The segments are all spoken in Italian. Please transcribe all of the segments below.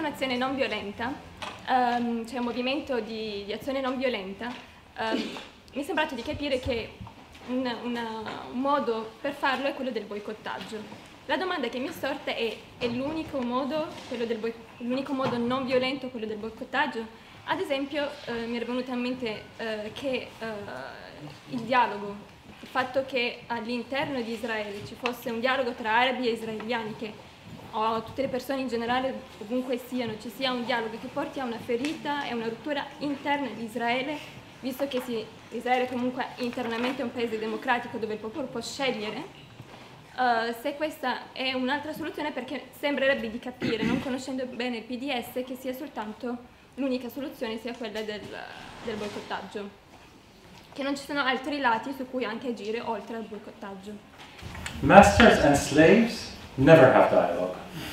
un'azione non violenta, c'è un movimento di azione non violenta, mi è sembrato di capire che un modo per farlo è quello del boicottaggio. La domanda che mi è sorta è l'unico modo non violento quello del boicottaggio? Ad esempio mi era venuto in mente che il dialogo, il fatto che all'interno di Israele ci fosse un dialogo tra arabi e israeliani, che o tutte le persone in generale, ovunque siano, ci sia un dialogo che porti a una ferita e a una rottura interna di Israele, visto che Israele comunque internamente è un paese democratico dove il popolo può scegliere. Se questa è un'altra soluzione, perché sembrerebbe di capire, non conoscendo bene il PDS, che sia soltanto l'unica soluzione sia quella del boicottaggio, che non ci sono altri lati su cui anche agire oltre al boicottaggio. Masters and slaves never have dialogue.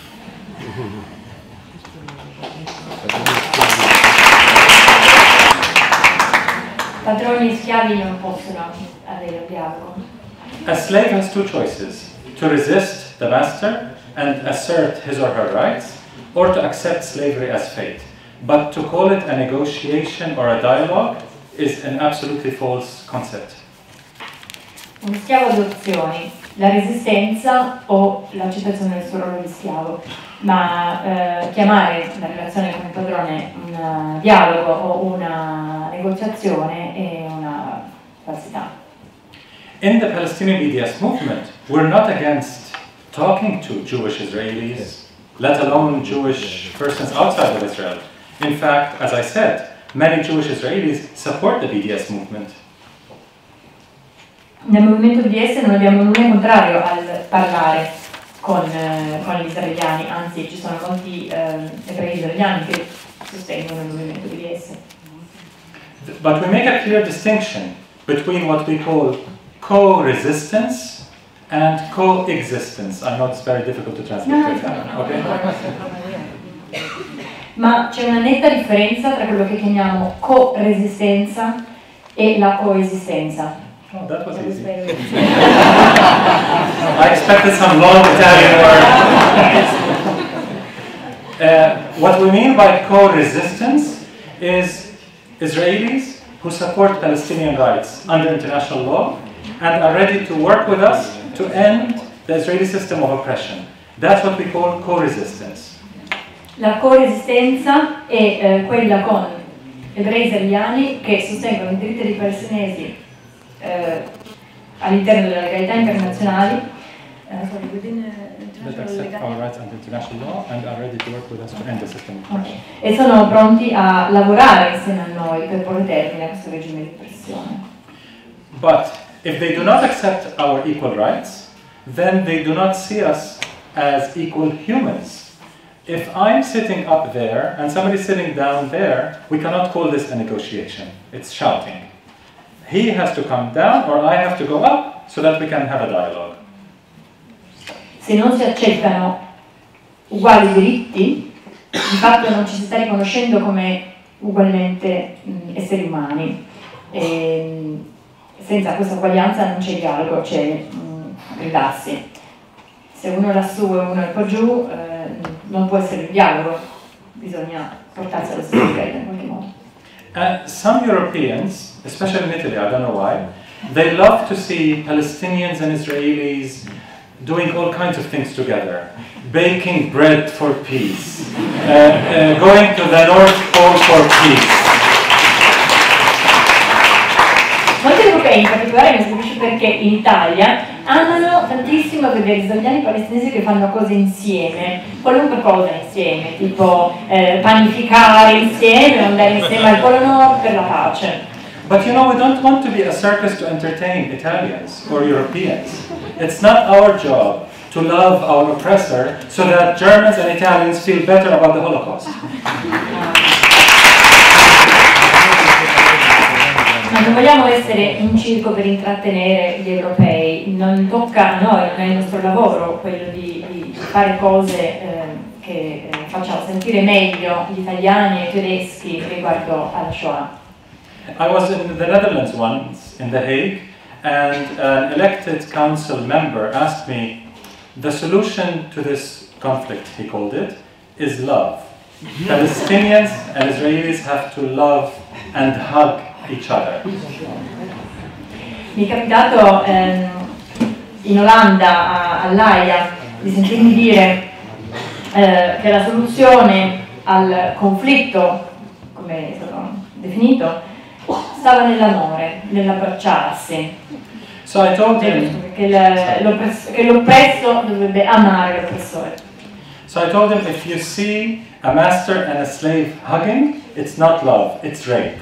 Padroni e schiavi non possono avere un dialogo. A slave has two choices: to resist the master and assert his or her rights, or to accept slavery as fate. But to call it a negotiation or a dialogue is an absolutely false concept. Uno schiavo ha due opzioni: la resistenza o l'accettazione del suo ruolo di schiavo, ma chiamare la relazione con il padrone un dialogo o una negoziazione è una falsità. In the Palestinian BDS movement, we're not against talking to Jewish Israelis, let alone Jewish persons outside of Israel. In fact, as I said, many Jewish Israelis support the BDS movement. Nel movimento BDS non abbiamo nulla in contrario al parlare con gli israeliani, anzi ci sono molti ebrei israeliani che sostengono il movimento BDS. But we make a clear distinction between what we call co-resistance and coexistence. I know it's very difficult to translate. Okay? Ma c'è una netta differenza tra quello che chiamiamo co-resistenza e la coesistenza. Oh, that was easy. I expected some long Italian word. What we mean by co-resistance is Israelis who support Palestinian rights under international law and are ready to work with us to end the Israeli system of oppression. That's what we call co-resistance. La co-resistenza è quella con ebrei israeliani che sostengono i diritti dei palestinesi all'interno delle legalità internazionali, e sono pronti a lavorare insieme a noi per porre termine a questo regime di oppressione. But if they do not accept our equal rights, then they do not see us as equal humans. If I'm sitting up there and somebody's sitting down there, we cannot call this a negotiation. It's shouting. He has to come down or I have to go up so that we can have a dialogue. Se non si accettano uguali diritti, di fatto non ci si sta riconoscendo come ugualmente esseri umani. E senza questa uguaglianza non c'è dialogo, c'è gridarsi. Se uno è lassù e uno è qua giù, non può essere un dialogo, bisogna portarsi allo stesso livello in qualche modo. Some Europeans, especially in Italy, I don't know why, they love to see Palestinians and Israelis doing all kinds of things together. Baking bread for peace, going to the North Pole for peace. Molti europei, in particolare, mi stupisce perché in Italia amano tantissimo vedere israeliani e palestinesi che fanno cose insieme, qualunque cosa insieme, tipo panificare insieme, andare insieme al Polo Nord per la pace. But you know, we don't want to be a circus to entertain Italians or Europeans. It's not our job to love our oppressor so that Germans and Italians feel better about the Holocaust. Ma non vogliamo essere un circo per intrattenere gli europei, non tocca a noi, non è il nostro lavoro quello di fare cose che facciano sentire meglio gli italiani e i tedeschi riguardo alla Shoah. I was in the Netherlands once, in The Hague, and an elected council member asked me, the solution to this conflict, he called it, is love. Palestinians and Israelis have to love and hug each other. Mi è capitato in Olanda, all'Aia, di sentirmi dire che la soluzione al conflitto, come è stato definito, stava nell'amore, nell'abbracciarsi. So I told him, che l'oppresso dovrebbe amare l'oppressore. so I told him, if you see a master and a slave hugging, it's not love, it's rape.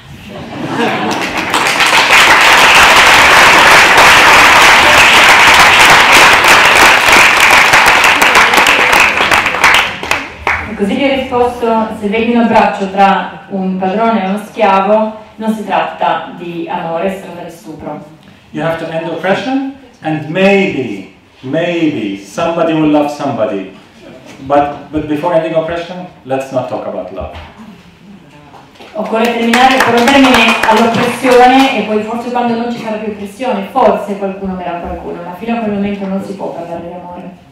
Così gli ho risposto: se vedi un abbraccio tra un padrone e uno schiavo, non si tratta di amore, si tratta di stupro. You have to end oppression, and maybe somebody will love somebody. But before ending oppression, let's not talk about love. Occorre porre termine all'oppressione, e poi forse quando non ci sarà più oppressione, forse qualcuno amerà qualcuno, ma fino a quel momento non si può parlare di amore.